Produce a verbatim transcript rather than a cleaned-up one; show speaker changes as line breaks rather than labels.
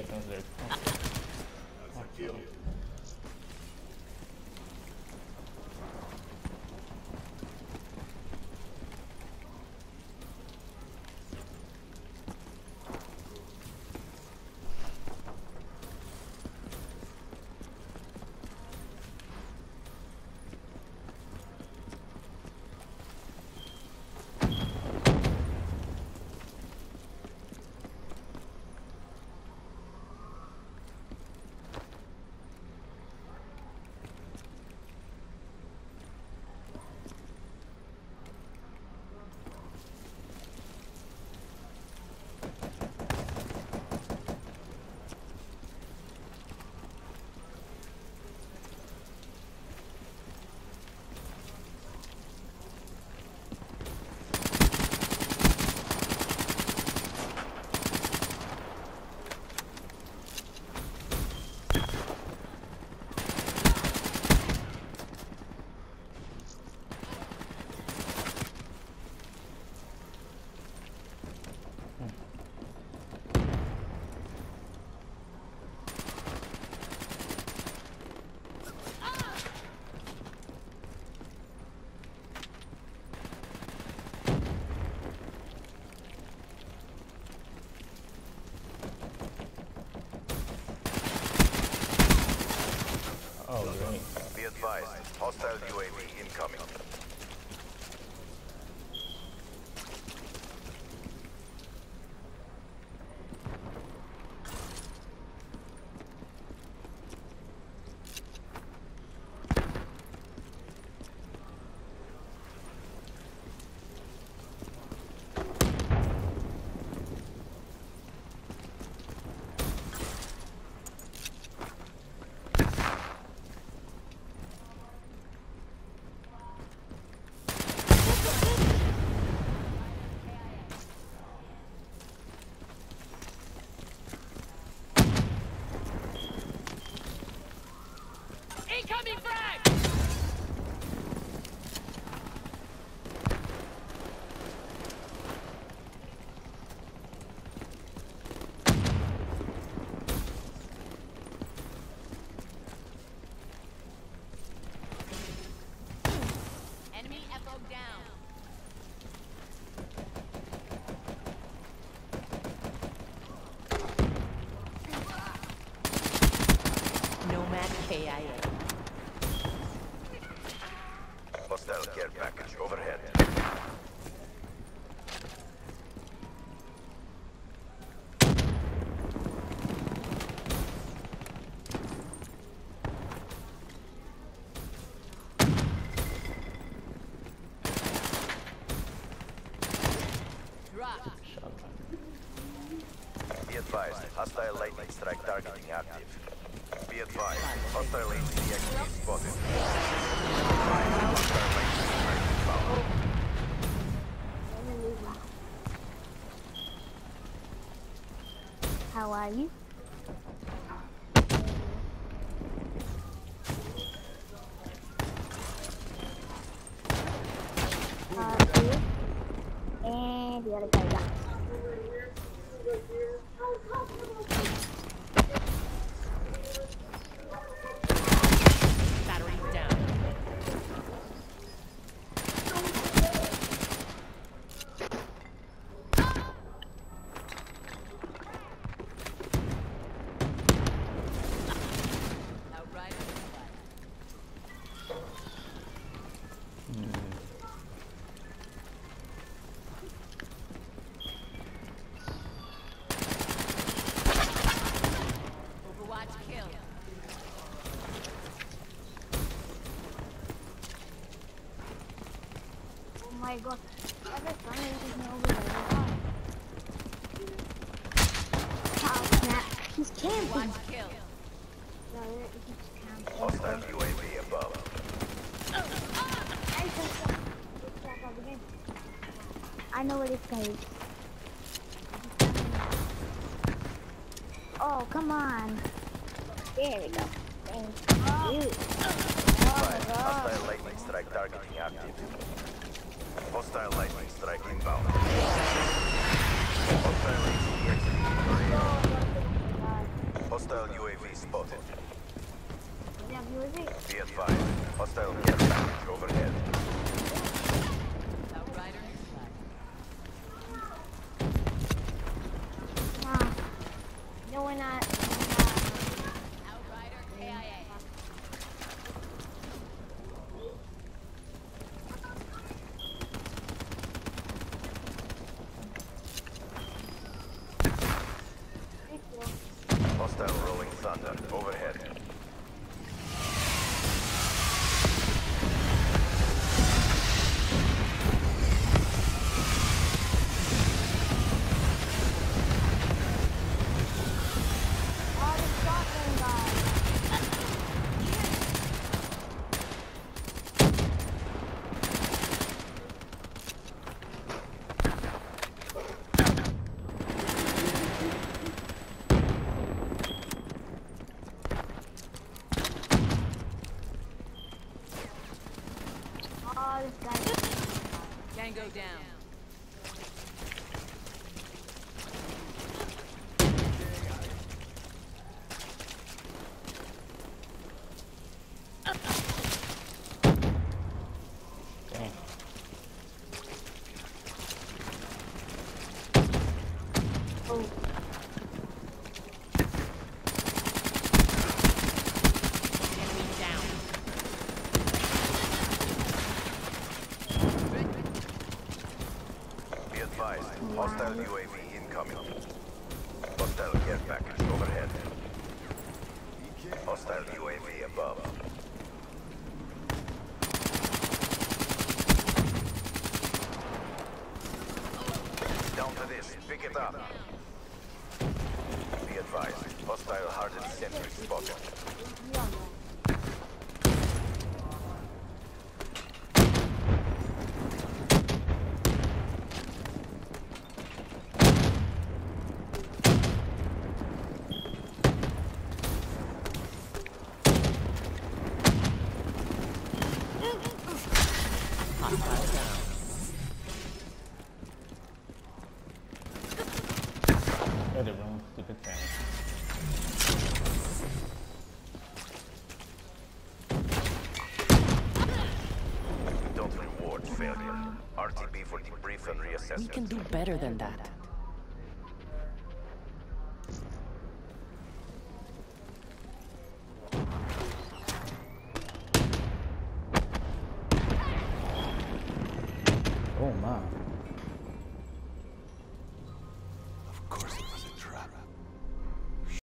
translate. Oh. Oh, great.
Be advised, hostile U A V incoming.
Incoming frag! Enemy F O down. Nomad K I A.
Hostile care package overhead.
Drop.
Be advised, hostile lightning strike targeting active. Be advised, hostile H C X D spotted. Hostile lightning strike found.
How are you? Uh, two. And the other side down.
Battery down. Outrider. Overwatch kill.
Oh my god. Every time I just know over there. Oh snap. He's camping.
Overwatch kill.
No, he's camping.
Hostile U A V above.
I know what it's like. Oh, come on. There we go. Thank you. Oh my god.
Hostile lightning strike targeting active. Hostile lightning strike inbound. Hostile H C X D.
Oh my god.
Hostile care package overhead.
Outrider is flag.
Nah. No, we're not.
Outrider K I A.
Hostile rolling thunder overhead.
Oh, the shotgun guy. Oh, this guy.
Tango down.
Dang.
Oh.
Enemy down.
Be advised, hostile U A V incoming. Hostile care package overhead. Hostile U A V above. Down to this, pick it up. Be advised, hostile hardened sentry spotted.
Hostile down.
Go to room, stupid thing.
Don't reward failure. R T B for debrief and reassessment.
We can do better than that.
Oh my.
Of course.